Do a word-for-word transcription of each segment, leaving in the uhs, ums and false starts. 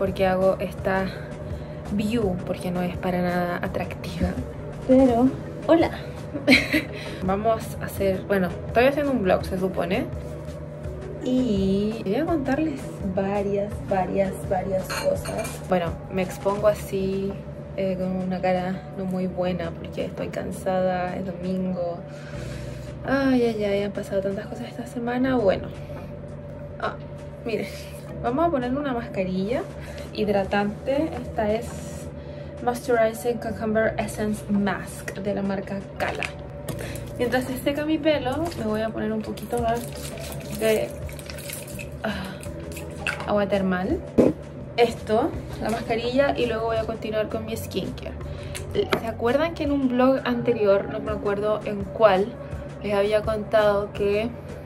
por qué hago esta view, porque no es para nada atractiva. Pero, hola. Vamos a hacer, bueno, estoy haciendo un vlog, se supone. Y voy a contarles varias, varias, varias cosas. Bueno, me expongo así eh, con una cara no muy buena porque estoy cansada, es domingo. Ay, ay, ay, han pasado tantas cosas esta semana. Bueno, ah, miren, vamos a poner una mascarilla hidratante. Esta es Moisturizing Cucumber Essence Mask de la marca Cala. Mientras se seca mi pelo, me voy a poner un poquito más de uh, agua termal. Esto, la mascarilla, y luego voy a continuar con mi skincare. ¿Se acuerdan que en un vlog anterior, no me acuerdo en cuál, les había contado que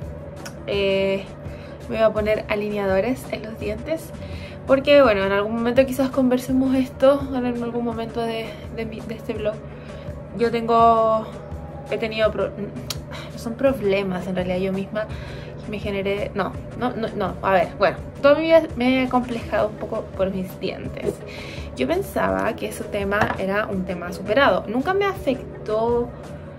eh, me iba a poner alineadores en los dientes? Porque bueno, en algún momento quizás conversemos esto, en algún momento de, de, mi, de este vlog. Yo tengo, he tenido, pro, no son problemas en realidad, yo misma me generé, no, no, no, no, a ver, bueno, toda mi vida me he complejado un poco por mis dientes. Yo pensaba que ese tema era un tema superado, nunca me afectó.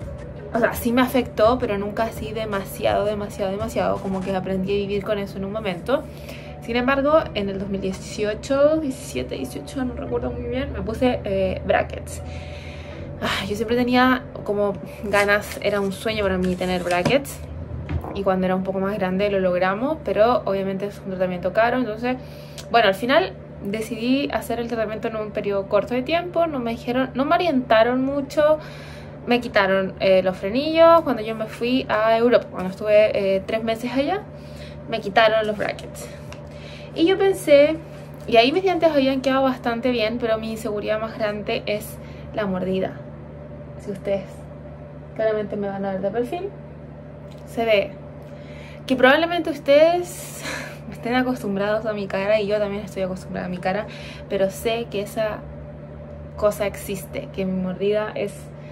O sea, sí me afectó, pero nunca así demasiado, demasiado, demasiado. Como que aprendí a vivir con eso en un momento. Sin embargo, en el dos mil dieciocho, diecisiete, dieciocho, no recuerdo muy bien, me puse eh, brackets. Ah, yo siempre tenía como ganas, era un sueño para mí tener brackets. Y cuando era un poco más grande lo logramos, pero obviamente es un tratamiento caro. Entonces, bueno, al final decidí hacer el tratamiento en un periodo corto de tiempo. No me dijeron, no me orientaron mucho. Me quitaron eh, los frenillos cuando yo me fui a Europa. Cuando estuve eh, tres meses allá, me quitaron los brackets. Y yo pensé, y ahí mis dientes habían quedado bastante bien, pero mi inseguridad más grande es la mordida. Si ustedes claramente me van a ver de perfil, se ve que probablemente ustedes estén acostumbrados a mi cara, y yo también estoy acostumbrada a mi cara, pero sé que esa cosa existe, que mi mordida es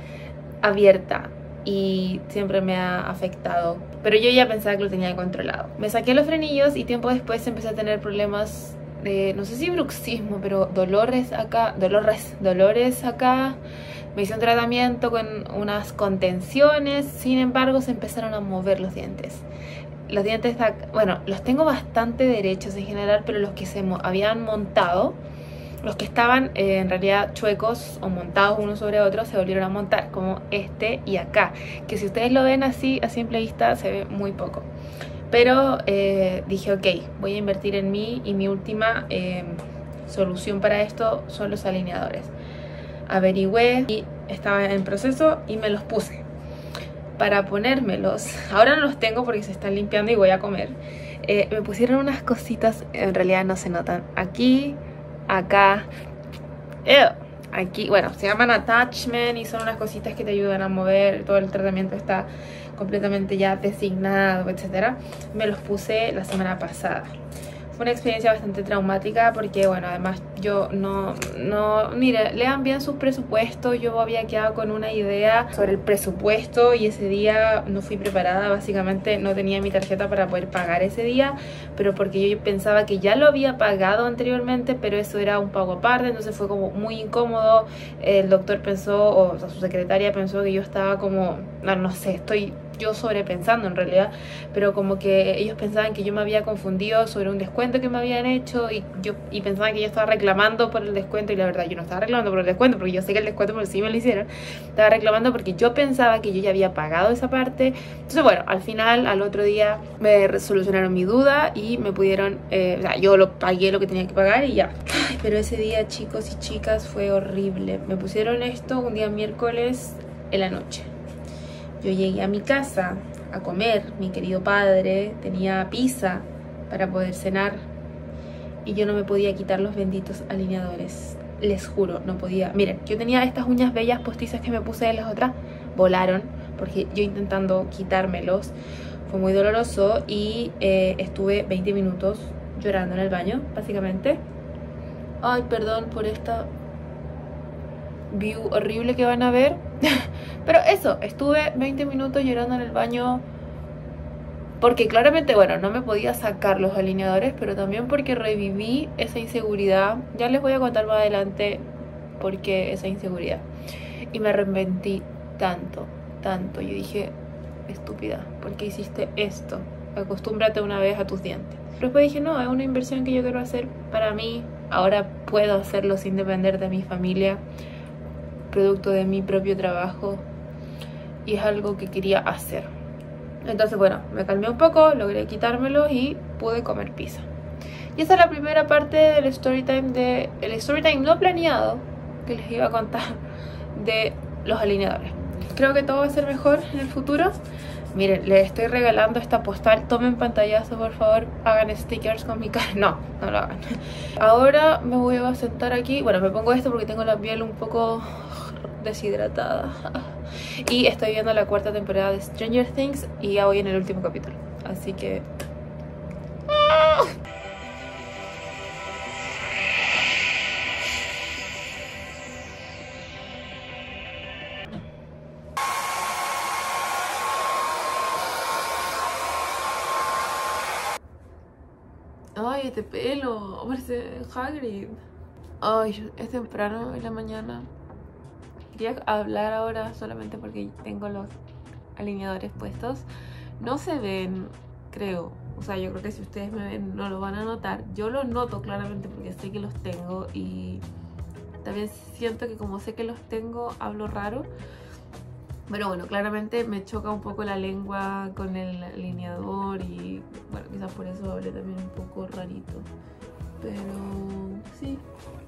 abierta y siempre me ha afectado, pero yo ya pensaba que lo tenía controlado. Me saqué los frenillos y tiempo después empecé a tener problemas de, no sé si bruxismo, pero dolores acá, dolores, dolores acá. Me hice un tratamiento con unas contenciones, sin embargo se empezaron a mover los dientes. Los dientes, bueno, los tengo bastante derechos en general, pero los que se habían montado, los que estaban eh, en realidad chuecos o montados uno sobre otro, se volvieron a montar, como este y acá, que si ustedes lo ven así a simple vista se ve muy poco. Pero eh, dije, ok, voy a invertir en mí, y mi última eh, solución para esto son los alineadores. Averigüé y estaba en proceso y me los puse. Para ponérmelos, ahora no los tengo porque se están limpiando y voy a comer. Eh, me pusieron unas cositas, en realidad no se notan, aquí, acá, ew, aquí, bueno, se llaman attachment y son unas cositas que te ayudan a mover. Todo el tratamiento está completamente ya designado, etcétera. Me los puse la semana pasada. Fue una experiencia bastante traumática porque, bueno, además yo no, no, mire, lean bien sus presupuestos. Yo había quedado con una idea sobre el presupuesto y ese día no fui preparada. Básicamente no tenía mi tarjeta para poder pagar ese día, pero porque yo pensaba que ya lo había pagado anteriormente, pero eso era un pago aparte, entonces fue como muy incómodo. El doctor pensó, o sea, su secretaria pensó que yo estaba como, no, no sé, estoy yo sobrepensando en realidad, pero como que ellos pensaban que yo me había confundido sobre un descuento que me habían hecho, y yo y pensaban que yo estaba reclamando por el descuento, y la verdad yo no estaba reclamando por el descuento, porque yo sé que el descuento por sí me lo hicieron. Estaba reclamando porque yo pensaba que yo ya había pagado esa parte. Entonces bueno, al final, al otro día me solucionaron mi duda y me pudieron, eh, o sea, yo lo pagué lo que tenía que pagar y ya. Ay, pero ese día, chicos y chicas, fue horrible. Me pusieron esto un día miércoles en la noche. Yo llegué a mi casa a comer, mi querido padre tenía pizza para poder cenar y yo no me podía quitar los benditos alineadores. Les juro, no podía. Miren, yo tenía estas uñas bellas postizas que me puse de las otras, volaron porque yo intentando quitármelos. Fue muy doloroso y eh, estuve veinte minutos llorando en el baño, básicamente. Ay, perdón por esta view horrible que van a ver. Pero eso, estuve veinte minutos llorando en el baño Porque claramente, bueno, no me podía sacar los alineadores, pero también porque reviví esa inseguridad. Ya les voy a contar más adelante por qué esa inseguridad. Y me arrepentí tanto, tanto. Yo dije, estúpida, ¿por qué hiciste esto? Acostúmbrate una vez a tus dientes. Después dije, no, es una inversión que yo quiero hacer para mí. Ahora puedo hacerlo sin depender de mi familia, producto de mi propio trabajo. Y es algo que quería hacer. Entonces, bueno, me calmé un poco, logré quitármelo y pude comer pizza. Y esa es la primera parte del storytime de... El storytime no planeado que les iba a contar de los alineadores. Creo que todo va a ser mejor en el futuro. Miren, les estoy regalando esta postal. Tomen pantallazo, por favor. Hagan stickers con mi cara. No, no lo hagan. Ahora me voy a sentar aquí. Bueno, me pongo esto porque tengo la piel un poco deshidratada. Y estoy viendo la cuarta temporada de Stranger Things y ya voy en el último capítulo. Así que... Ay, este pelo, parece Hagrid. Ay, es temprano en la mañana. Quería hablar ahora solamente porque tengo los alineadores puestos. No se ven, creo. O sea, yo creo que si ustedes me ven no lo van a notar. Yo lo noto claramente porque sé que los tengo. Y también siento que como sé que los tengo, hablo raro. Pero bueno, claramente me choca un poco la lengua con el alineador y bueno, quizás por eso hablé también un poco rarito. Pero sí.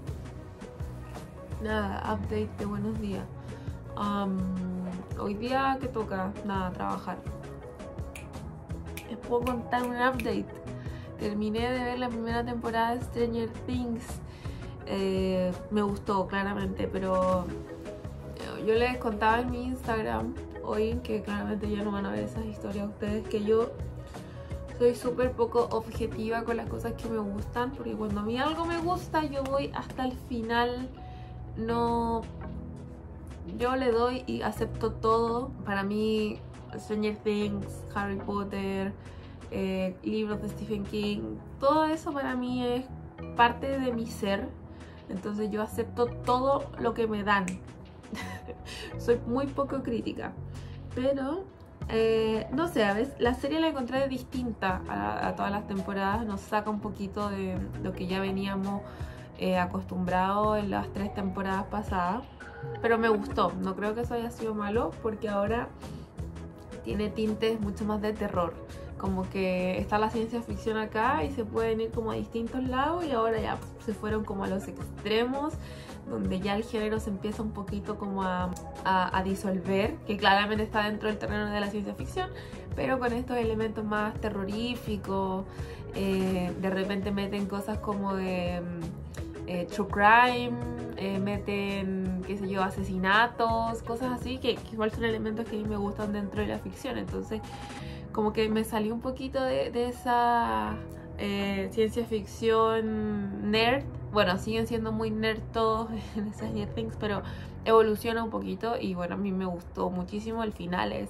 Nada, update de buenos días. Um, hoy día, ¿qué toca? Nada, trabajar. Les puedo contar un update. Terminé de ver la primera temporada de Stranger Things. Eh, me gustó, claramente, pero... Yo les contaba en mi Instagram hoy que claramente ya no van a ver esas historias ustedes, que yo soy súper poco objetiva con las cosas que me gustan, porque cuando a mí algo me gusta yo voy hasta el final, no... Yo le doy y acepto todo. Para mí Stranger Things, Harry Potter, eh, libros de Stephen King, todo eso para mí es parte de mi ser, entonces yo acepto todo lo que me dan. Soy muy poco crítica, pero eh, no sé, a veces la serie la encontré distinta a, a todas las temporadas. Nos saca un poquito de lo que ya veníamos eh, acostumbrados en las tres temporadas pasadas, pero me gustó. No creo que eso haya sido malo, porque ahora tiene tintes mucho más de terror, como que está la ciencia ficción acá y se pueden ir como a distintos lados, y ahora ya se fueron como a los extremos, donde ya el género se empieza un poquito como a, a, a disolver, que claramente está dentro del terreno de la ciencia ficción, pero con estos elementos más terroríficos. Eh, de repente meten cosas como de eh, true crime, eh, meten, qué sé yo, asesinatos, cosas así, que, que igual son elementos que a mí me gustan dentro de la ficción. Entonces como que me salí un poquito de, de esa eh, ciencia ficción nerd. Bueno, siguen siendo muy nerd todos en Stranger Things, pero evoluciona un poquito y bueno, a mí me gustó muchísimo. El final es...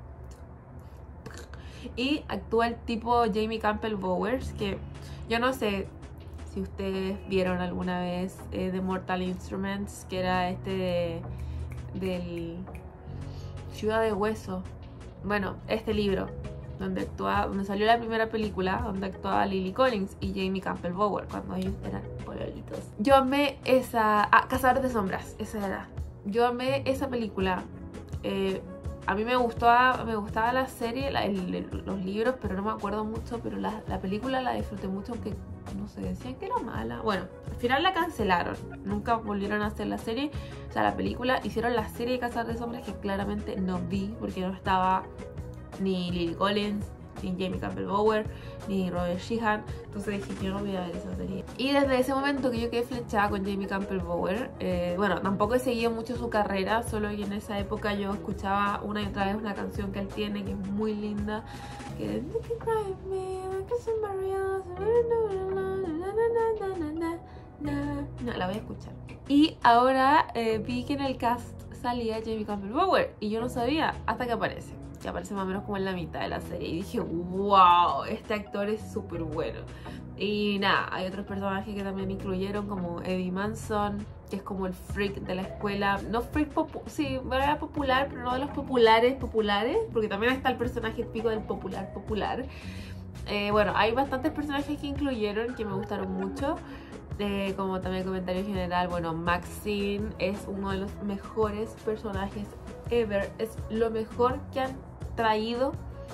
Y actúa el tipo Jamie Campbell Bowers, que yo no sé si ustedes vieron alguna vez eh, The Mortal Instruments, que era este de, del Ciudad de Hueso. Bueno, este libro donde actuaba, donde salió la primera película, donde actuaba Lily Collins y Jamie Campbell Bower cuando ellos eran pololitos. Yo amé esa... Ah, Cazadores de Sombras, esa era. Yo amé esa película. Eh, a mí me gustaba, me gustaba la serie, la, el, el, los libros, pero no me acuerdo mucho, pero la, la película la disfruté mucho, aunque no sé, decían que era mala. Bueno, al final la cancelaron, nunca volvieron a hacer la serie, o sea, la película. Hicieron la serie de Cazadores de Sombras, que claramente no vi, porque no estaba ni Lily Collins, ni Jamie Campbell Bower, ni Robert Sheehan. Entonces dije, yo no voy a ver esa serie. Y desde ese momento que yo quedé flechada con Jamie Campbell Bower, eh, bueno, tampoco he seguido mucho su carrera, solo que en esa época yo escuchaba una y otra vez una canción que él tiene, que es muy linda, que es... No, la voy a escuchar. Y ahora eh, vi que en el cast salía Jamie Campbell Bower y yo no sabía hasta que aparece. que aparece más o menos como en la mitad de la serie. Y dije, wow, este actor es súper bueno. Y nada, hay otros personajes que también incluyeron, como Eddie Manson, que es como el freak de la escuela. No freak, popu sí, era popular, pero no de los populares populares, porque también está el personaje típico del popular popular. Eh, bueno, hay bastantes personajes que incluyeron que me gustaron mucho. Eh, como también comentario general, bueno, Maxine es uno de los mejores personajes ever. Es lo mejor que han traído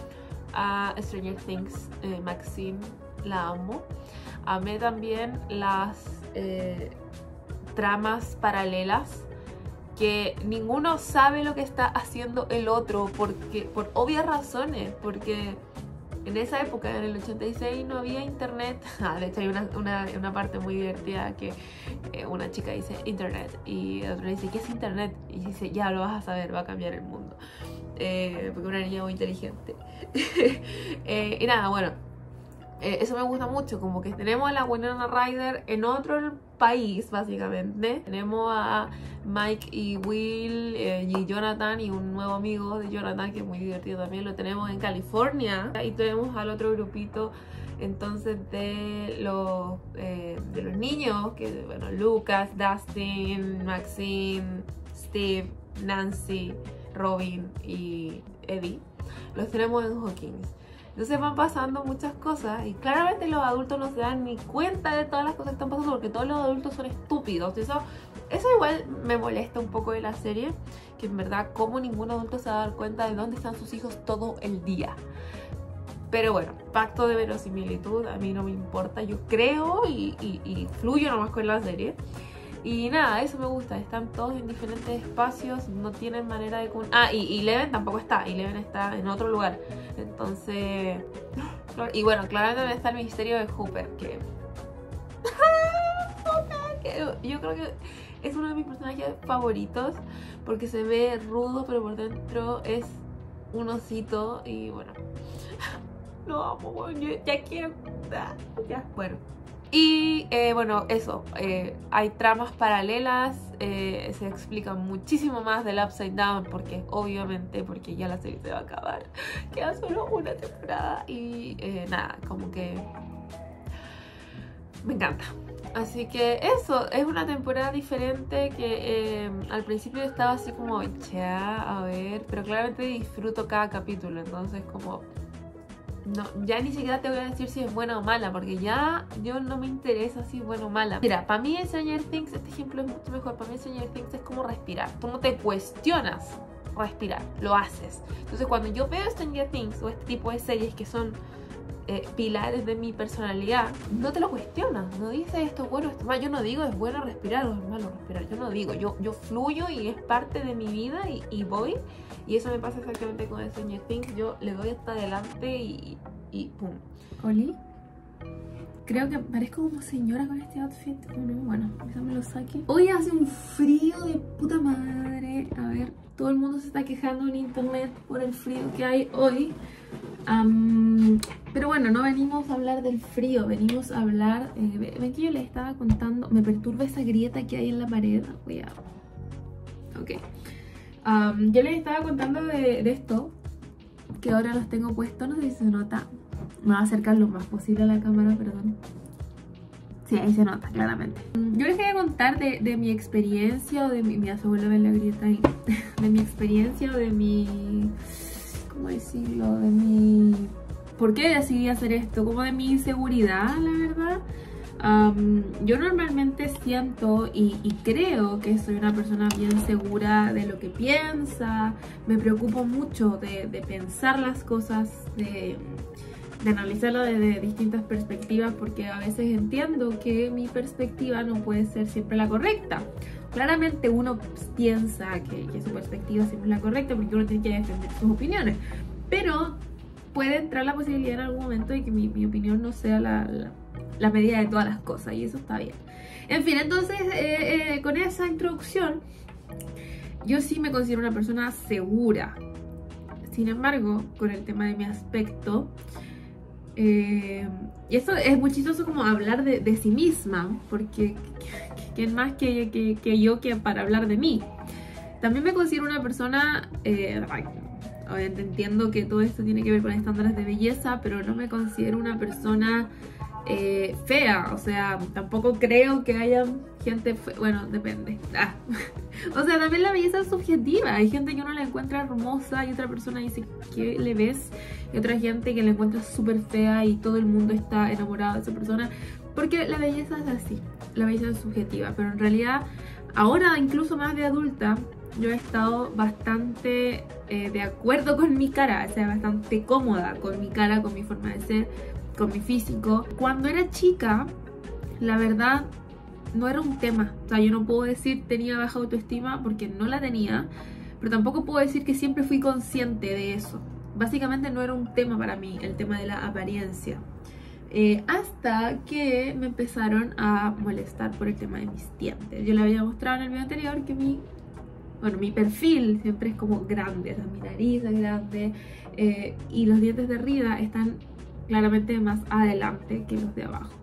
a Stranger Things. eh, Maxine, la amo. Amé también las eh, tramas paralelas, que ninguno sabe lo que está haciendo el otro, porque por obvias razones, porque en esa época, en el ochenta y seis, no había internet. Ah, de hecho hay una, una, una parte muy divertida que eh, una chica dice internet y otra dice, ¿qué es internet? Y dice, ya lo vas a saber, va a cambiar el mundo. Eh, porque una niña muy inteligente. eh, y nada, bueno, eh, eso me gusta mucho, como que tenemos a la Winona Ryder en otro país, básicamente. Tenemos a Mike y Will eh, y Jonathan y un nuevo amigo de Jonathan que es muy divertido también, lo tenemos en California. Y tenemos al otro grupito entonces de los, eh, de los niños, que bueno, Lucas, Dustin, Maxine, Steve, Nancy, Robin y Eddie. Los tenemos en Hawkins. Entonces van pasando muchas cosas y claramente los adultos no se dan ni cuenta de todas las cosas que están pasando, porque todos los adultos son estúpidos. Eso, eso igual me molesta un poco de la serie, que en verdad como ningún adulto se va a dar cuenta de dónde están sus hijos todo el día. Pero bueno, pacto de verosimilitud, a mí no me importa, yo creo y, y, y fluyo nomás con la serie. Y nada, eso me gusta, están todos en diferentes espacios, no tienen manera de... Ah, y, y Eleven tampoco está, Eleven está en otro lugar. Entonces... Y bueno, claramente está el misterio de Hooper, que... que yo creo que es uno de mis personajes favoritos, porque se ve rudo, pero por dentro es un osito. Y bueno, lo amo, bueno, yo ya quiero... Ya, bueno. Y eh, bueno, eso, eh, hay tramas paralelas, eh, se explica muchísimo más del Upside Down, porque obviamente, porque ya la serie se va a acabar, queda solo una temporada y eh, nada, como que me encanta. Así que eso, es una temporada diferente que eh, al principio estaba así como, ya, a ver, pero claramente disfruto cada capítulo, entonces como... No, ya ni siquiera te voy a decir si es buena o mala, porque ya yo no me interesa si es buena o mala. Mira, para mí Stranger Things, este ejemplo es mucho mejor. Para mí Stranger Things es como respirar. Tú no te cuestionas respirar, lo haces. Entonces cuando yo veo Stranger Things o este tipo de series que son eh, pilares de mi personalidad, no te lo cuestionas, no dices esto es bueno, esto es malo. Yo no digo es bueno respirar o es malo respirar, yo no digo, yo, yo fluyo y es parte de mi vida y, y voy. Y eso me pasa exactamente con Stranger Things, yo le doy hasta adelante y, y pum. Oli, creo que parezco como señora con este outfit. Bueno, quizás me lo saque. Hoy hace un frío de puta madre. A ver, todo el mundo se está quejando en internet por el frío que hay hoy. Um, pero bueno, no venimos a hablar del frío, venimos a hablar... Eh, ven que yo les estaba contando, me perturba esa grieta que hay en la pared. Cuidado. Ok. Um, yo les estaba contando de, de esto, que ahora los tengo puestos, no sé si se nota. Me voy a acercar lo más posible a la cámara, perdón. Sí, ahí se nota, claramente. Yo les quería contar de, de mi experiencia, o de mi... Mira, se vuelve a ver la grieta ahí. De mi experiencia, o de mi... ¿Cómo decirlo? De mi... ¿Por qué decidí hacer esto? Como de mi inseguridad, la verdad. Um, yo normalmente siento y, y creo que soy una persona bien segura de lo que piensa. Me preocupo mucho de, de pensar las cosas, de, de analizarlo desde distintas perspectivas, porque a veces entiendo que mi perspectiva no puede ser siempre la correcta. Claramente uno piensa que, que su perspectiva siempre es la correcta, porque uno tiene que defender sus opiniones, pero puede entrar la posibilidad en algún momento de que mi, mi opinión no sea la, la la medida de todas las cosas, y eso está bien. En fin, entonces eh, eh, con esa introducción, yo sí me considero una persona segura. Sin embargo, con el tema de mi aspecto, eh, y eso es muy chistoso, como hablar de, de sí misma, porque ¿quién más que, que, que yo que para hablar de mí? También me considero una persona, eh, obviamente entiendo que todo esto tiene que ver con estándares de belleza, pero no me considero una persona eh, fea, o sea, tampoco creo que haya gente fe... bueno, depende. Ah. O sea, también la belleza es subjetiva, hay gente que uno la encuentra hermosa y otra persona dice, ¿qué le ves? Y otra gente que la encuentra súper fea y todo el mundo está enamorado de esa persona, porque la belleza es así, la belleza es subjetiva, pero en realidad ahora incluso más de adulta yo he estado bastante eh, de acuerdo con mi cara, o sea, bastante cómoda con mi cara, con mi forma de ser, con mi físico. Cuando era chica, la verdad, no era un tema. O sea, yo no puedo decir tenía baja autoestima porque no la tenía, pero tampoco puedo decir que siempre fui consciente de eso. Básicamente no era un tema para mí, el tema de la apariencia. Eh, hasta que me empezaron a molestar por el tema de mis dientes. Yo le había mostrado en el video anterior que mi... Bueno, mi perfil siempre es como grande, o sea, mi nariz es grande eh, y los dientes de arriba están claramente más adelante que los de abajo.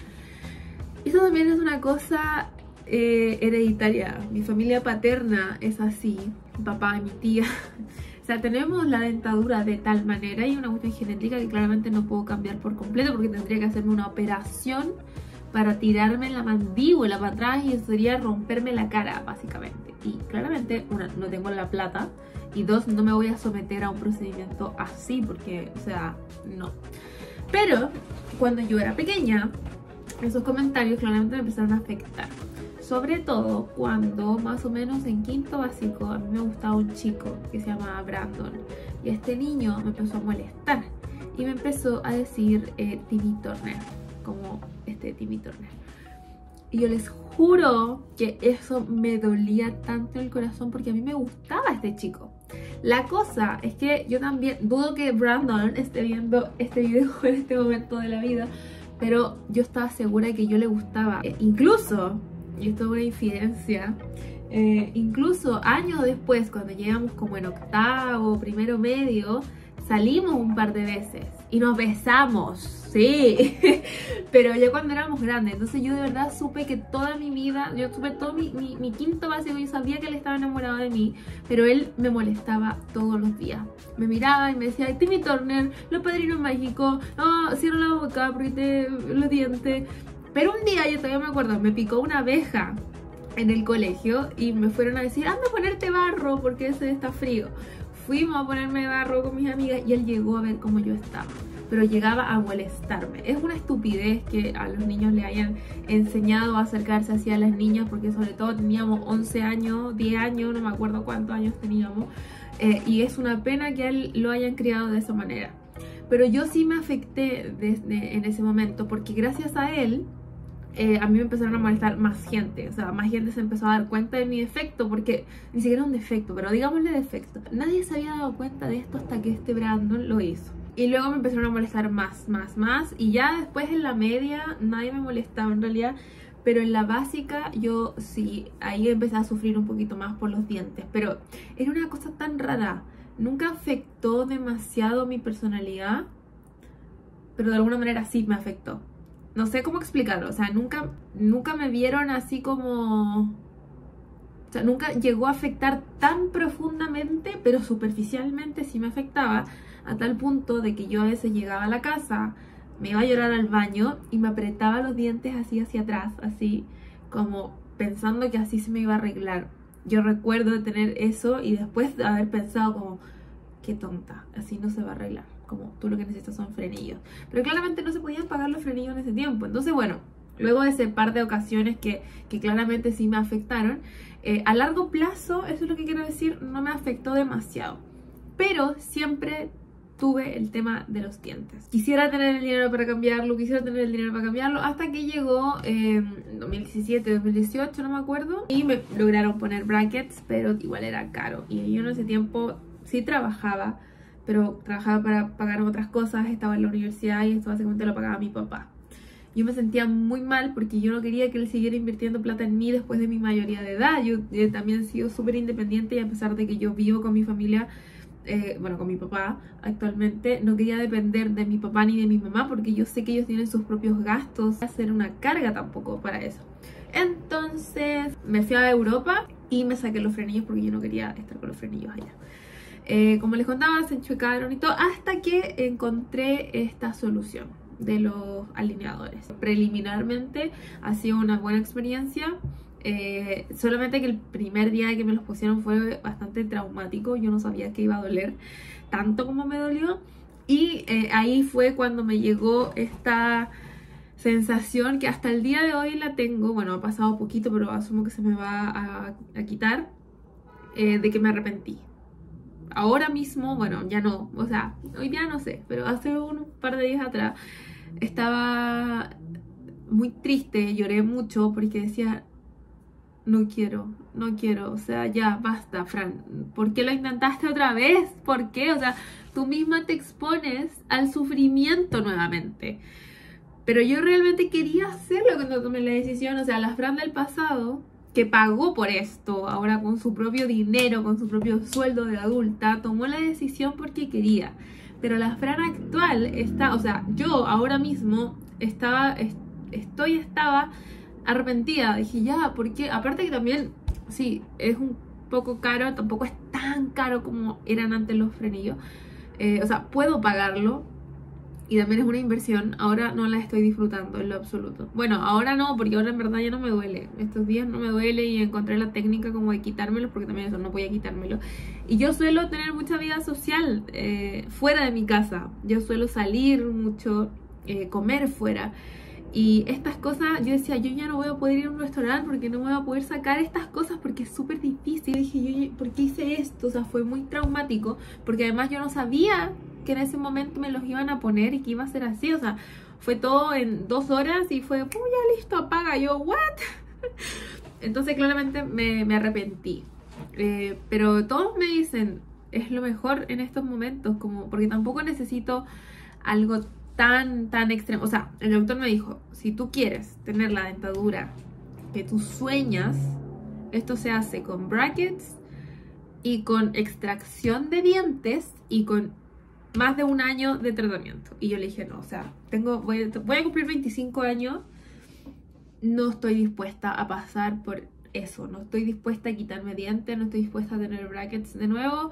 Eso también es una cosa eh, hereditaria. Mi familia paterna es así, mi papá y mi tía. O sea, tenemos la dentadura de tal manera y una cuestión genética que claramente no puedo cambiar por completo porque tendría que hacerme una operación para tirarme la mandíbula para atrás y eso sería romperme la cara, básicamente. Y claramente, una, no tengo la plata y dos, no me voy a someter a un procedimiento así porque, o sea, no. Pero cuando yo era pequeña, esos comentarios claramente me empezaron a afectar. Sobre todo cuando más o menos en quinto básico a mí me gustaba un chico que se llamaba Brandon. Y este niño me empezó a molestar y me empezó a decir eh, Timmy Turner, como este Timmy Turner. Y yo les juro que eso me dolía tanto el corazón porque a mí me gustaba este chico. La cosa es que yo también dudo que Brandon esté viendo este video en este momento de la vida, pero yo estaba segura de que yo le gustaba. Eh, incluso, y esto es una infidencia, eh, incluso años después, cuando llegamos como en octavo, primero medio, salimos un par de veces y nos besamos, sí, pero ya cuando éramos grandes. Entonces yo de verdad supe que toda mi vida, yo supe todo mi, mi, mi quinto básico, yo sabía que él estaba enamorado de mí, pero él me molestaba todos los días. Me miraba y me decía, ay, Timmy Turner, los padrinos mágicos, no, cierra la boca, apriete los dientes. Pero un día, yo todavía me acuerdo, me picó una abeja en el colegio y me fueron a decir, anda a ponerte barro porque ese está frío. Fuimos a ponerme barro con mis amigas y él llegó a ver cómo yo estaba, pero llegaba a molestarme. Es una estupidez que a los niños le hayan enseñado a acercarse hacia las niñas, porque sobre todo teníamos once años, diez años, no me acuerdo cuántos años teníamos, eh, y es una pena que a él lo hayan criado de esa manera. Pero yo sí me afecté desde en ese momento, porque gracias a él Eh, a mí me empezaron a molestar más gente, o sea, más gente se empezó a dar cuenta de mi defecto, porque ni siquiera era un defecto, pero digámosle defecto. Nadie se había dado cuenta de esto hasta que este Brandon lo hizo. Y luego me empezaron a molestar más, más, más, y ya después en la media nadie me molestaba en realidad, pero en la básica yo sí, ahí empecé a sufrir un poquito más por los dientes, pero era una cosa tan rara, nunca afectó demasiado mi personalidad, pero de alguna manera sí me afectó. No sé cómo explicarlo, o sea, nunca, nunca me vieron así como... O sea, nunca llegó a afectar tan profundamente, pero superficialmente sí me afectaba, a tal punto de que yo a veces llegaba a la casa, me iba a llorar al baño y me apretaba los dientes así hacia atrás, así como pensando que así se me iba a arreglar. Yo recuerdo de tener eso y después de haber pensado como, qué tonta, así no se va a arreglar. Como tú lo que necesitas son frenillos. Pero claramente no se podían pagar los frenillos en ese tiempo. Entonces, bueno, luego de ese par de ocasiones que, que claramente sí me afectaron, eh, a largo plazo, eso es lo que quiero decir, no me afectó demasiado. Pero siempre tuve el tema de los dientes. Quisiera tener el dinero para cambiarlo, quisiera tener el dinero para cambiarlo, hasta que llegó eh, dos mil diecisiete, dos mil dieciocho, no me acuerdo, y me lograron poner brackets, pero igual era caro. Y yo en ese tiempo sí trabajaba, pero trabajaba para pagar otras cosas, estaba en la universidad y esto básicamente lo pagaba mi papá. Yo me sentía muy mal porque yo no quería que él siguiera invirtiendo plata en mí después de mi mayoría de edad. Yo eh, también he sido súper independiente y a pesar de que yo vivo con mi familia, eh, bueno, con mi papá actualmente, no quería depender de mi papá ni de mi mamá porque yo sé que ellos tienen sus propios gastos, hacer una carga tampoco para eso. Entonces me fui a Europa y me saqué los frenillos porque yo no quería estar con los frenillos allá. Eh, como les contaba, se enchuecaron y todo, hasta que encontré esta solución de los alineadores. Preliminarmente ha sido una buena experiencia. Eh, solamente que el primer día que me los pusieron fue bastante traumático. Yo no sabía que iba a doler tanto como me dolió. Y eh, ahí fue cuando me llegó esta sensación que hasta el día de hoy la tengo. Bueno, ha pasado poquito, pero asumo que se me va a, a quitar. Eh, de que me arrepentí. Ahora mismo, bueno, ya no. O sea, hoy día no sé. Pero hace un par de días atrás estaba muy triste. Lloré mucho porque decía... No quiero, no quiero, o sea, ya, basta, Fran. ¿Por qué lo intentaste otra vez? ¿Por qué? O sea, tú misma te expones al sufrimiento nuevamente. Pero yo realmente quería hacerlo cuando tomé la decisión. O sea, la Fran del pasado, que pagó por esto, ahora con su propio dinero, con su propio sueldo de adulta, tomó la decisión porque quería. Pero la Fran actual está, o sea, yo ahora mismo estaba, est- estoy, estaba... arrepentida. Dije, ya, porque aparte que también, sí, es un poco caro, tampoco es tan caro como eran antes los frenillos. Eh, o sea, puedo pagarlo y también es una inversión. Ahora no la estoy disfrutando en lo absoluto. Bueno, ahora no, porque ahora en verdad ya no me duele. Estos días no me duele y encontré la técnica como de quitármelo, porque también eso, no podía quitármelo. Y yo suelo tener mucha vida social eh, fuera de mi casa. Yo suelo salir mucho, eh, comer fuera. Y estas cosas, yo decía, yo ya no voy a poder ir a un restaurante porque no me voy a poder sacar estas cosas porque es súper difícil. Dije, yo, ¿por qué hice esto? O sea, fue muy traumático porque además yo no sabía que en ese momento me los iban a poner y que iba a ser así. O sea, fue todo en dos horas y fue, pues ya listo, apaga. Yo, ¿what? Entonces claramente me, me arrepentí. Eh, pero todos me dicen, es lo mejor en estos momentos, como porque tampoco necesito algo tan, tan extremo. O sea, el doctor me dijo, si tú quieres tener la dentadura que tú sueñas, esto se hace con brackets y con extracción de dientes y con más de un año de tratamiento. Y yo le dije, no, o sea, tengo, voy, voy a cumplir veinticinco años, no estoy dispuesta a pasar por eso, no estoy dispuesta a quitarme dientes, no estoy dispuesta a tener brackets de nuevo,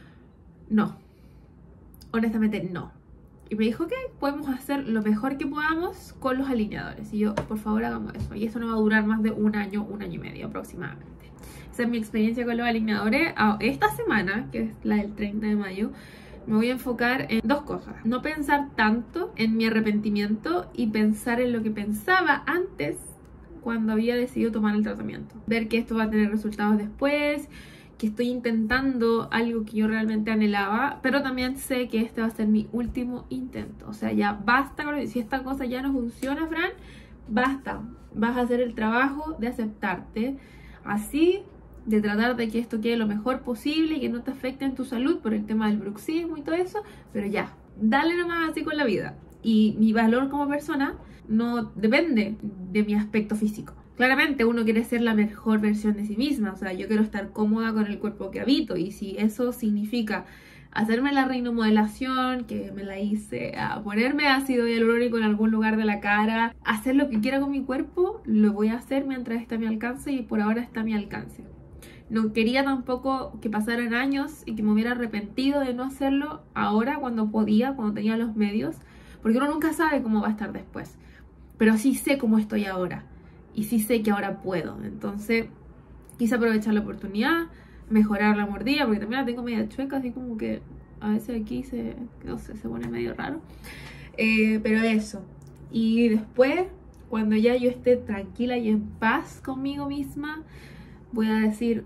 no, honestamente no. Y me dijo que podemos hacer lo mejor que podamos con los alineadores. Y yo, por favor, hagamos eso. Y eso no va a durar más de un año, un año y medio aproximadamente. Esa es mi experiencia con los alineadores. Esta semana, que es la del treinta de mayo, me voy a enfocar en dos cosas. No pensar tanto en mi arrepentimiento y pensar en lo que pensaba antes cuando había decidido tomar el tratamiento. Ver que esto va a tener resultados después, que estoy intentando algo que yo realmente anhelaba, pero también sé que este va a ser mi último intento. O sea, ya basta con... Si esta cosa ya no funciona, Fran, basta. Vas a hacer el trabajo de aceptarte así, de tratar de que esto quede lo mejor posible y que no te afecte en tu salud por el tema del bruxismo y todo eso, pero ya, dale nomás así con la vida. Y mi valor como persona no depende de mi aspecto físico. Claramente uno quiere ser la mejor versión de sí misma, o sea, yo quiero estar cómoda con el cuerpo que habito, y si eso significa hacerme la rinomodelación, que me la hice, a ponerme ácido hialurónico en algún lugar de la cara, hacer lo que quiera con mi cuerpo, lo voy a hacer mientras está a mi alcance, y por ahora está a mi alcance. No quería tampoco que pasaran años y que me hubiera arrepentido de no hacerlo ahora cuando podía, cuando tenía los medios, porque uno nunca sabe cómo va a estar después, pero sí sé cómo estoy ahora. Y sí sé que ahora puedo. Entonces quise aprovechar la oportunidad, mejorar la mordida, porque también la tengo media chueca, así como que a veces aquí se, no sé, se pone medio raro. Eh, pero eso. Y después, cuando ya yo esté tranquila y en paz conmigo misma, voy a decir,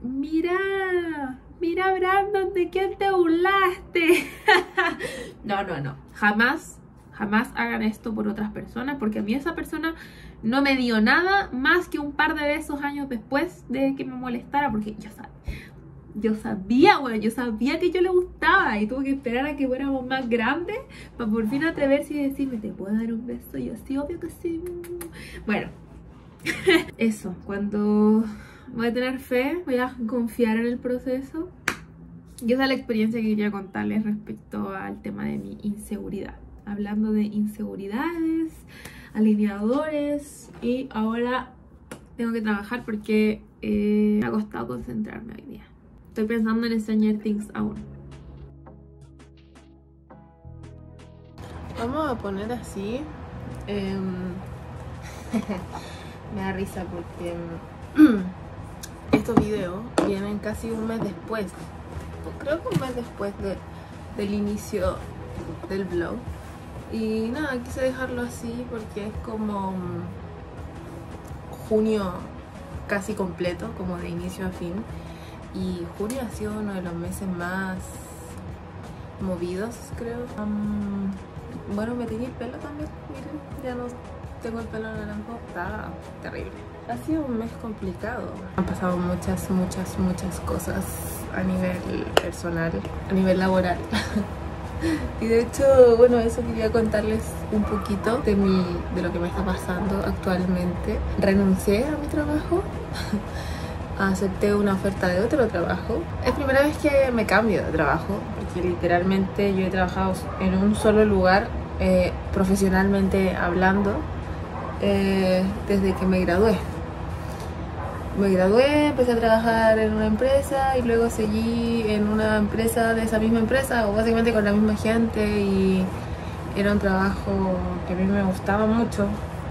mira, mira Brandon, ¿de quién te burlaste? No, no, no. Jamás, jamás hagan esto por otras personas, porque a mí esa persona no me dio nada más que un par de besos años después de que me molestara, porque yo sabía, yo sabía, bueno, yo sabía que yo le gustaba y tuve que esperar a que fuéramos más grandes para por fin atreverse y decirme, ¿te puedo dar un beso? Y yo, sí, obvio que sí. Bueno, eso, cuando voy a tener fe, voy a confiar en el proceso. Y esa es la experiencia que quería contarles respecto al tema de mi inseguridad. Hablando de inseguridades, alineadores, y ahora tengo que trabajar porque eh, me ha costado concentrarme hoy día. Estoy pensando en Stranger Things aún. Vamos a poner así. Eh, me da risa porque estos videos vienen casi un mes después. Creo que un mes después de, del inicio del vlog. Y nada, quise dejarlo así porque es como junio casi completo, como de inicio a fin. Y junio ha sido uno de los meses más movidos, creo. Um, bueno, me teñí el pelo también, miren, ya no tengo el pelo naranjo, está terrible. Ha sido un mes complicado. Han pasado muchas, muchas, muchas cosas a nivel personal, a nivel laboral. Y de hecho, bueno, eso quería contarles un poquito de, mi, de lo que me está pasando actualmente. Renuncié a mi trabajo, acepté una oferta de otro trabajo. Es la primera vez que me cambio de trabajo, porque literalmente yo he trabajado en un solo lugar, eh, profesionalmente hablando, eh, desde que me gradué. Me gradué, empecé a trabajar en una empresa y luego seguí en una empresa de esa misma empresa, o básicamente con la misma gente, y era un trabajo que a mí me gustaba mucho.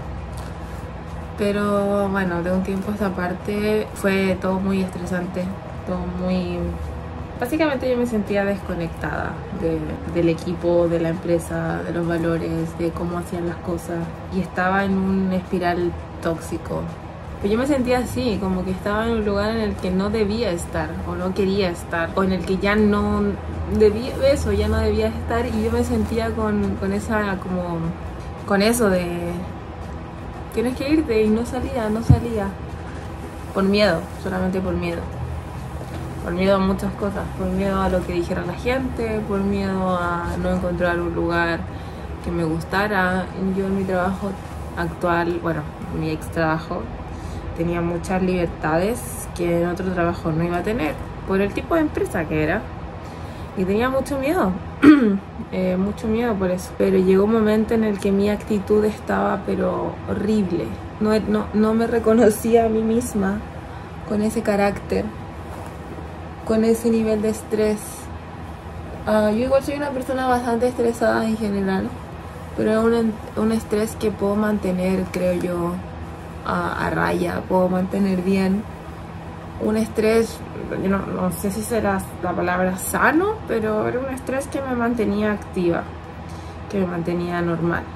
Pero bueno, de un tiempo a esta parte fue todo muy estresante, todo muy... Básicamente yo me sentía desconectada de, del equipo, de la empresa, de los valores, de cómo hacían las cosas, y estaba en un espiral tóxico. Yo me sentía así, como que estaba en un lugar en el que no debía estar, o no quería estar, o en el que ya no debía, eso, ya no debía estar, y yo me sentía con, con esa, como, con eso de, tienes que irte, y no salía, no salía, por miedo, solamente por miedo, por miedo a muchas cosas, por miedo a lo que dijera la gente, por miedo a no encontrar un lugar que me gustara. Yo en mi trabajo actual, bueno, mi ex trabajo, tenía muchas libertades que en otro trabajo no iba a tener, por el tipo de empresa que era. Y tenía mucho miedo, eh, mucho miedo por eso. Pero llegó un momento en el que mi actitud estaba pero horrible. No, no, no me reconocía a mí misma con ese carácter, con ese nivel de estrés. Uh, yo igual soy una persona bastante estresada en general, pero es un, un estrés que puedo mantener, creo yo, A, a raya, puedo mantener bien. Un estrés, yo no, no sé si será la palabra sano, pero era un estrés que me mantenía activa, que me mantenía normal.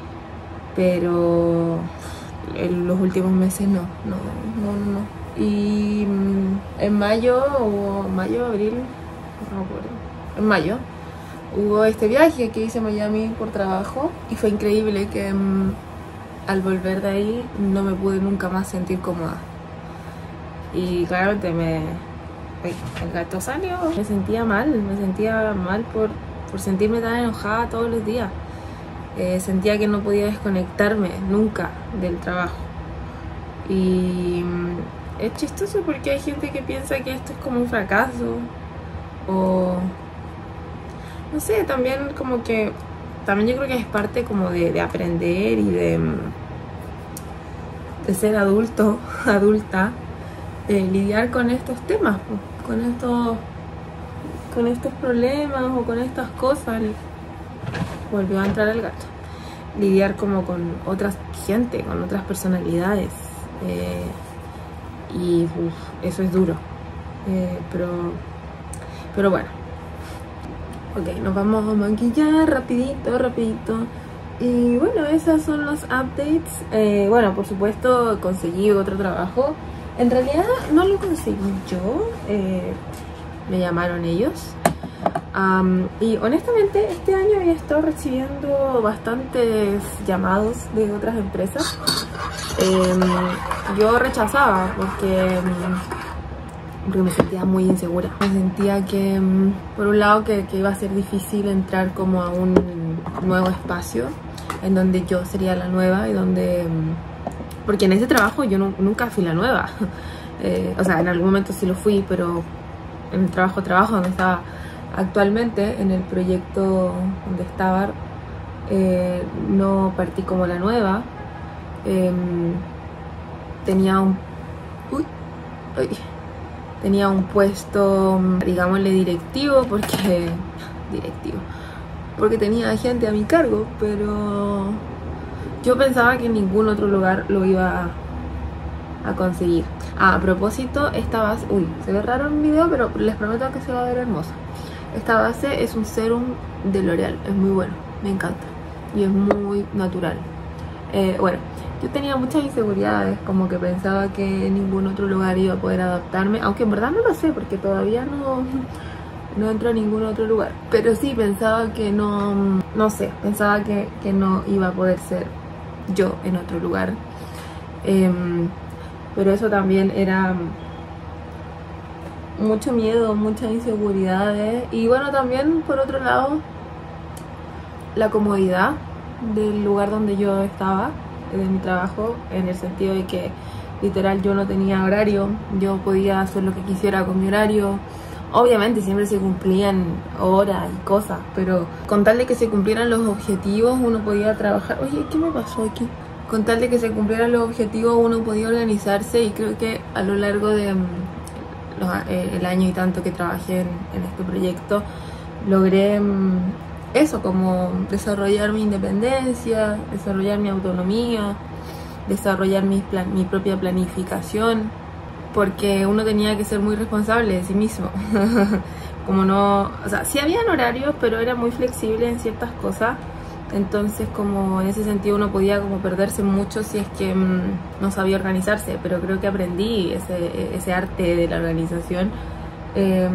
Pero en los últimos meses no, no, no, no. Y en mayo, o mayo, abril, no me acuerdo, en mayo hubo este viaje que hice a Miami por trabajo, y fue increíble que al volver de ahí no me pude nunca más sentir cómoda. Y claramente me... el gato salió. Me sentía mal, me sentía mal por, por sentirme tan enojada todos los días. Eh, sentía que no podía desconectarme nunca del trabajo. Y es chistoso porque hay gente que piensa que esto es como un fracaso. O... no sé, también como que... también yo creo que es parte como de, de aprender y de, de ser adulto, adulta, eh, lidiar con estos temas, con estos, con estos problemas o con estas cosas. Volvió a entrar el gato. Lidiar como con otra gente, con otras personalidades. Eh, y uf, eso es duro. Eh, pero, pero bueno. Ok, nos vamos a maquillar rapidito, rapidito. Y bueno, esos son los updates. Eh, bueno, por supuesto conseguí otro trabajo. En realidad no lo conseguí yo, eh, me llamaron ellos. Um, y honestamente este año había estado recibiendo bastantes llamados de otras empresas. Eh, yo rechazaba porque... porque me sentía muy insegura. Me sentía que, por un lado, que, que iba a ser difícil entrar como a un nuevo espacio en donde yo sería la nueva y donde... porque en ese trabajo yo no, nunca fui la nueva. Eh, o sea, en algún momento sí lo fui, pero en el trabajo, trabajo donde estaba actualmente, en el proyecto donde estaba, eh, no partí como la nueva. Eh, tenía un... Uy, uy. Tenía un puesto, digámosle, directivo, porque... directivo. porque tenía gente a mi cargo, pero yo pensaba que en ningún otro lugar lo iba a, a conseguir. Ah, a propósito, esta base, uy, se ve raro en el video, pero les prometo que se va a ver hermosa. Esta base es un serum de L'Oreal, es muy bueno, me encanta y es muy natural. Eh, bueno, yo tenía muchas inseguridades, como que pensaba que en ningún otro lugar iba a poder adaptarme, aunque en verdad no lo sé, porque todavía no, no entro a ningún otro lugar. Pero sí pensaba que no, no sé, pensaba que, que no iba a poder ser yo en otro lugar. Eh, pero eso también era mucho miedo, muchas inseguridades. Y bueno, también por otro lado, la comodidad del lugar donde yo estaba, de mi trabajo, en el sentido de que literal yo no tenía horario, yo podía hacer lo que quisiera con mi horario. Obviamente siempre se cumplían horas y cosas, pero con tal de que se cumplieran los objetivos uno podía trabajar. Oye, ¿qué me pasó aquí? Con tal de que se cumplieran los objetivos uno podía organizarse, y creo que a lo largo de los, eh, el año y tanto que trabajé en, en este proyecto logré eso, como desarrollar mi independencia, desarrollar mi autonomía, desarrollar mi, plan, mi propia planificación, porque uno tenía que ser muy responsable de sí mismo. Como no, o sea, sí habían horarios, pero era muy flexible en ciertas cosas. Entonces, como en ese sentido uno podía como perderse mucho si es que mmm, no sabía organizarse, pero creo que aprendí ese, ese arte de la organización. Eh,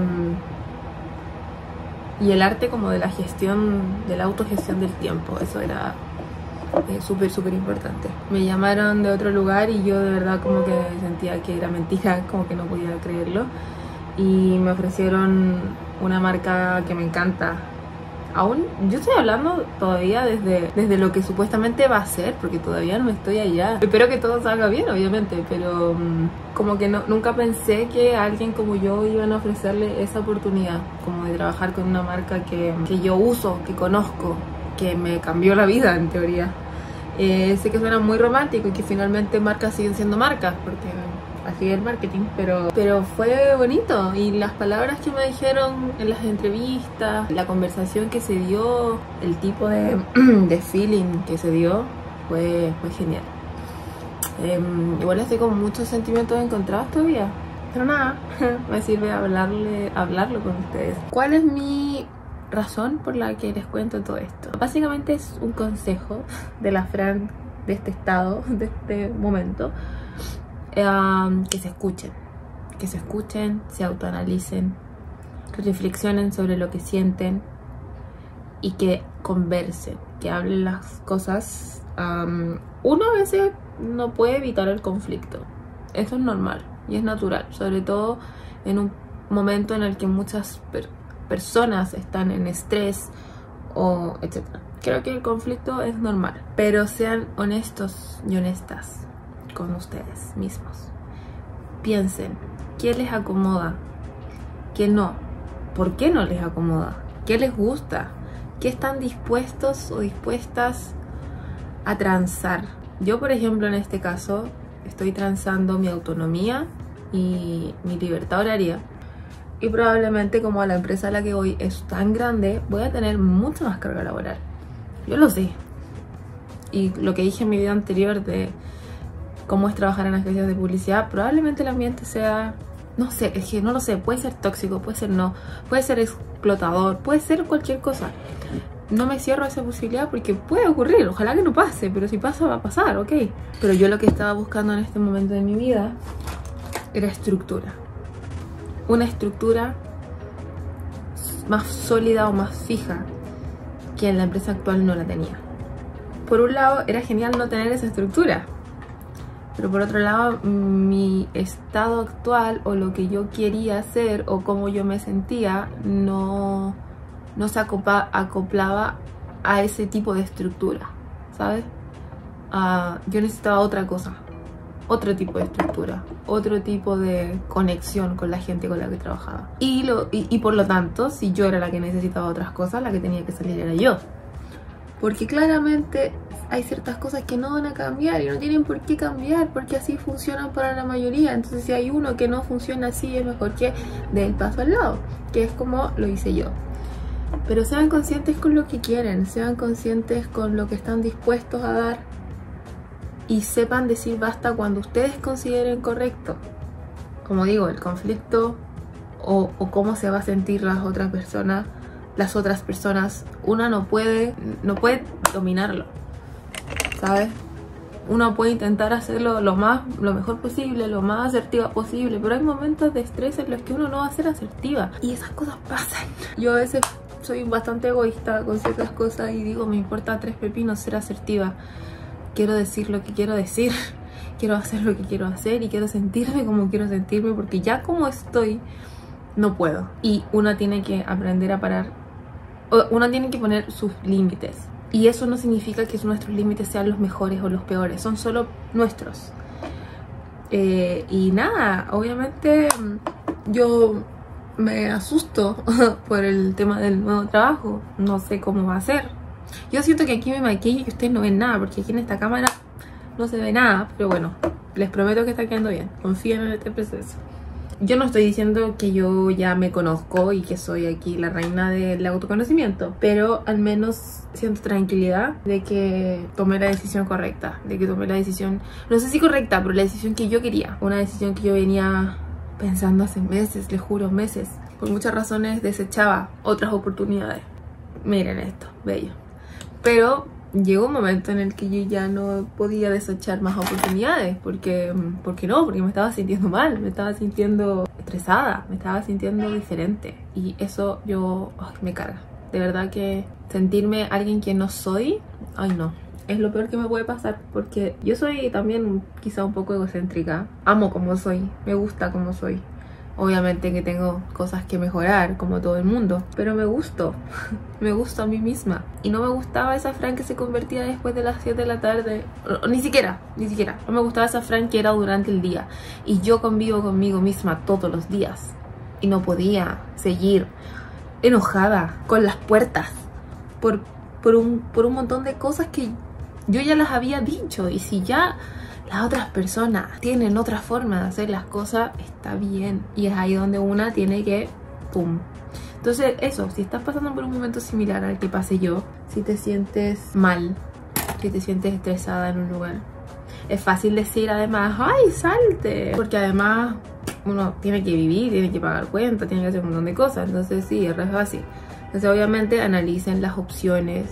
y el arte como de la gestión, de la autogestión del tiempo, eso era eh, súper, súper importante. Me llamaron de otro lugar y yo de verdad como que sentía que era mentira, como que no podía creerlo. Y me ofrecieron una marca que me encanta. Aún, yo estoy hablando todavía desde, desde lo que supuestamente va a ser, porque todavía no estoy allá. Espero que todo salga bien, obviamente, pero um, como que no, nunca pensé que alguien como yo iban a ofrecerle esa oportunidad, como de trabajar con una marca que, que yo uso, que conozco, que me cambió la vida en teoría. Eh, sé que suena muy romántico y que finalmente marcas siguen siendo marcas, porque así es el marketing, pero, pero fue bonito. Y las palabras que me dijeron en las entrevistas, la conversación que se dio, el tipo de, de feeling que se dio, fue, fue genial. Eh, igual estoy con muchos sentimientos encontrados todavía, pero nada, me sirve hablarle, hablarlo con ustedes. ¿Cuál es mi razón por la que les cuento todo esto? Básicamente es un consejo de la Fran de este estado, de este momento. Um, que se escuchen, que se escuchen, se autoanalicen, que reflexionen sobre lo que sienten y que conversen, que hablen las cosas. Um, uno a veces no puede evitar el conflicto, eso es normal y es natural, sobre todo en un momento en el que muchas per personas están en estrés o etcétera. Creo que el conflicto es normal, pero sean honestos y honestas con ustedes mismos. Piensen, ¿qué les acomoda? ¿Qué no? ¿Por qué no les acomoda? ¿Qué les gusta? ¿Qué están dispuestos o dispuestas a transar? Yo, por ejemplo, en este caso, estoy transando mi autonomía y mi libertad horaria. Y probablemente, como a la empresa a la que voy es tan grande, voy a tener mucha más carga laboral. Yo lo sé. Y lo que dije en mi video anterior de cómo es trabajar en agencias de publicidad, probablemente el ambiente sea, no sé, es que no lo sé, puede ser tóxico, puede ser no, puede ser explotador, puede ser cualquier cosa. No me cierro a esa posibilidad porque puede ocurrir, ojalá que no pase, pero si pasa va a pasar, ok. Pero yo lo que estaba buscando en este momento de mi vida era estructura. Una estructura más sólida o más fija que en la empresa actual no la tenía. Por un lado era genial no tener esa estructura, pero por otro lado mi estado actual o lo que yo quería hacer o cómo yo me sentía no, no se acopla, acoplaba a ese tipo de estructura, ¿sabes? Uh, yo necesitaba otra cosa, otro tipo de estructura, otro tipo de conexión con la gente con la que trabajaba. Y, lo, y, y por lo tanto, si yo era la que necesitaba otras cosas, la que tenía que salir era yo. Porque claramente hay ciertas cosas que no van a cambiar y no tienen por qué cambiar, porque así funcionan para la mayoría. Entonces si hay uno que no funciona así, es mejor que dé el paso al lado, que es como lo hice yo. Pero sean conscientes con lo que quieren, sean conscientes con lo que están dispuestos a dar y sepan decir basta cuando ustedes consideren correcto. Como digo, el conflicto o, o cómo se va a sentir las otras personas, las otras personas, una no puede, no puede dominarlo, ¿sabes? Uno puede intentar hacerlo lo más, lo mejor posible, lo más asertiva posible, pero hay momentos de estrés en los que uno no va a ser asertiva y esas cosas pasan. Yo a veces soy bastante egoísta con ciertas cosas y digo, me importa tres pepinos ser asertiva. Quiero decir lo que quiero decir, quiero hacer lo que quiero hacer y quiero sentirme como quiero sentirme, porque ya como estoy, no puedo. Y uno tiene que aprender a parar, uno tiene que poner sus límites. Y eso no significa que nuestros límites sean los mejores o los peores, son solo nuestros. Eh, y nada, obviamente yo me asusto por el tema del nuevo trabajo, no sé cómo va a ser. Yo siento que aquí me maquillo y ustedes no ven nada, porque aquí en esta cámara no se ve nada, pero bueno, les prometo que está quedando bien, confíen en este proceso. Yo no estoy diciendo que yo ya me conozco y que soy aquí la reina del autoconocimiento, pero al menos siento tranquilidad de que tomé la decisión correcta, de que tomé la decisión, no sé si correcta, pero la decisión que yo quería, una decisión que yo venía pensando hace meses, les juro, meses. Por muchas razones desechaba otras oportunidades. Miren esto, bello. Pero llegó un momento en el que yo ya no podía desechar más oportunidades, porque, ¿por qué no? Porque me estaba sintiendo mal, me estaba sintiendo estresada, me estaba sintiendo diferente. Y eso yo, ay, me carga. De verdad que sentirme alguien que no soy, ay no, es lo peor que me puede pasar, porque yo soy también quizá un poco egocéntrica. Amo como soy, me gusta como soy. Obviamente que tengo cosas que mejorar, como todo el mundo, pero me gusto, me gusto a mí misma. Y no me gustaba esa Fran que se convertía después de las siete de la tarde, o, ni siquiera, ni siquiera. No me gustaba esa Fran que era durante el día. Y yo convivo conmigo misma todos los días. Y no podía seguir enojada con las puertas por, por, un, por un montón de cosas que yo ya las había dicho. Y si ya las otras personas tienen otra forma de hacer las cosas, está bien. Y es ahí donde una tiene que pum. Entonces eso, si estás pasando por un momento similar al que pasé yo, si te sientes mal, si te sientes estresada en un lugar, es fácil decir además, ay, salte, porque además uno tiene que vivir, tiene que pagar cuentas, tiene que hacer un montón de cosas. Entonces sí, es re fácil. Entonces obviamente analicen las opciones,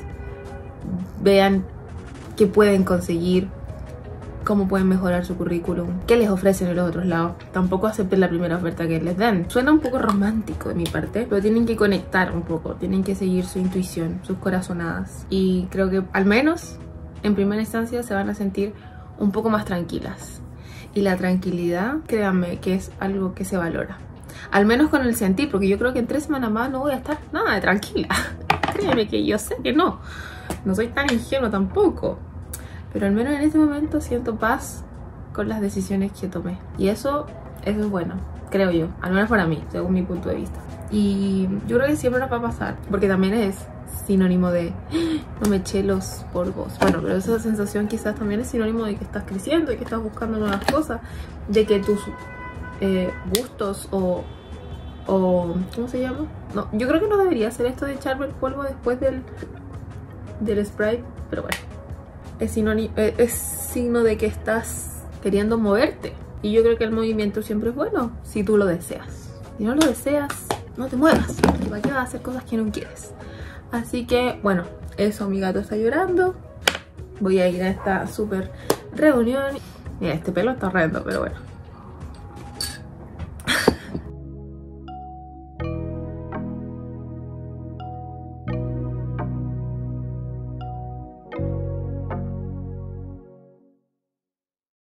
vean qué pueden conseguir, cómo pueden mejorar su currículum, qué les ofrecen en los otros lados. Tampoco acepten la primera oferta que les den. Suena un poco romántico de mi parte, pero tienen que conectar un poco, tienen que seguir su intuición, sus corazonadas. Y creo que al menos en primera instancia se van a sentir un poco más tranquilas. Y la tranquilidad, créanme, que es algo que se valora. Al menos con el sentir, porque yo creo que en tres semanas más no voy a estar nada de tranquila. Créeme que yo sé que no. No soy tan ingenuo tampoco. Pero al menos en este momento siento paz con las decisiones que tomé. Y eso, eso es bueno, creo yo. Al menos para mí, según mi punto de vista. Y yo creo que siempre nos va a pasar. Porque también es sinónimo de no me eché los polvos. Bueno, pero esa sensación quizás también es sinónimo de que estás creciendo y que estás buscando nuevas cosas. De que tus eh, gustos o, o... ¿cómo se llama? No, yo creo que no debería hacer esto de echarme el polvo después del, del spray. Pero bueno. Es, sinónimo, es signo de que estás queriendo moverte. Y yo creo que el movimiento siempre es bueno si tú lo deseas. Si no lo deseas, no te muevas. ¿Para qué vas a hacer cosas que no quieres? Así que, bueno, eso, mi gato está llorando. Voy a ir a esta súper reunión. Mira, este pelo está horrendo, pero bueno.